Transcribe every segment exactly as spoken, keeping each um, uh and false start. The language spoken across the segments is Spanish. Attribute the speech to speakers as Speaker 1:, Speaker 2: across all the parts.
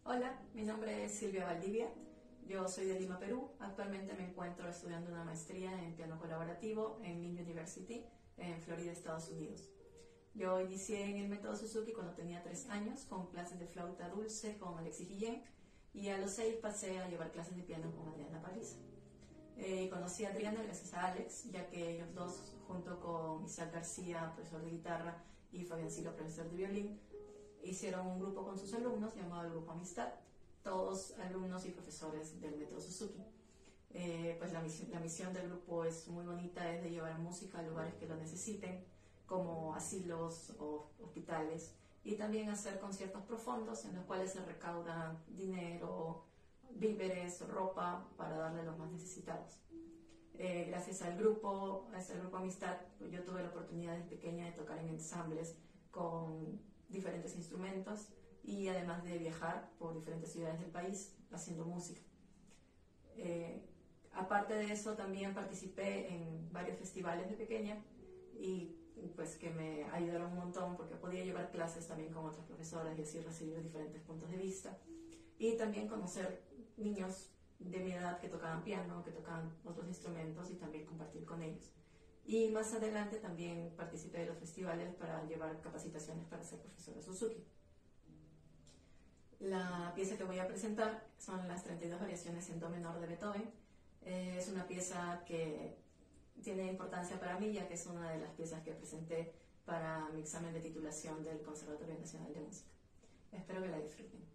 Speaker 1: Hola, mi nombre es Silvia Valdivia, yo soy de Lima, Perú. Actualmente me encuentro estudiando una maestría en piano colaborativo en Lynn University, en Florida, Estados Unidos. Yo inicié en el método Suzuki cuando tenía tres años con clases de flauta dulce con Alexis Guillén, y a los seis pasé a llevar clases de piano con Adriana París. Eh, conocí a Adriana gracias a Alex, ya que ellos dos, junto con Isaac García, profesor de guitarra, y Fabián Silva, profesor de violín, hicieron un grupo con sus alumnos llamado el Grupo Amistad, todos alumnos y profesores del método Suzuki. Eh, pues la misión, la misión del grupo es muy bonita, es de llevar música a lugares que lo necesiten, como asilos o hospitales, y también hacer conciertos profundos en los cuales se recauda dinero, víveres, ropa para darle a los más necesitados. Eh, gracias al grupo, a este grupo Amistad, pues yo tuve la oportunidad desde pequeña de tocar en ensambles con diferentes instrumentos y además de viajar por diferentes ciudades del país haciendo música. Eh, aparte de eso, también participé en varios festivales de pequeña y pues que me ayudaron un montón porque podía llevar clases también con otras profesoras y así recibir diferentes puntos de vista y también conocer niños de mi edad que tocaban piano, que tocaban otros instrumentos y también compartir con ellos. Y más adelante también participé de los festivales para llevar capacitaciones para ser profesora Suzuki. La pieza que voy a presentar son las treinta y dos variaciones en do menor de Beethoven. Eh, es una pieza que tiene importancia para mí, ya que es una de las piezas que presenté para mi examen de titulación del Conservatorio Nacional de Música. Espero que la disfruten.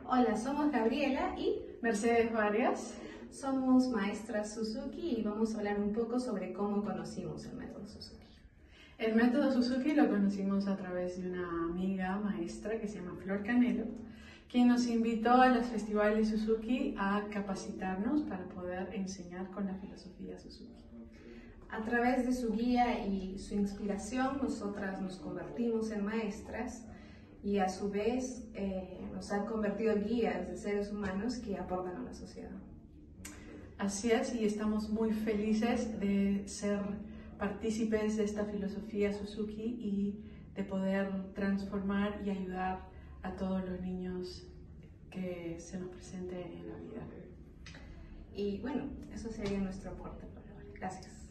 Speaker 2: Hola, somos Gabriela y
Speaker 3: Mercedes Vargas.
Speaker 2: Somos maestras Suzuki y vamos a hablar un poco sobre cómo conocimos el método Suzuki.
Speaker 3: El método Suzuki lo conocimos a través de una amiga maestra que se llama Flor Canelo, quien nos invitó a los festivales Suzuki a capacitarnos para poder enseñar con la filosofía Suzuki.
Speaker 2: A través de su guía y su inspiración, nosotras nos convertimos en maestras y a su vez eh, nos han convertido en guías de seres humanos que aportan a la sociedad.
Speaker 3: Así es, y estamos muy felices de ser partícipes de esta filosofía Suzuki y de poder transformar y ayudar a todos los niños que se nos presente en la vida.
Speaker 2: Y bueno, eso sería nuestro aporte por ahora. Gracias.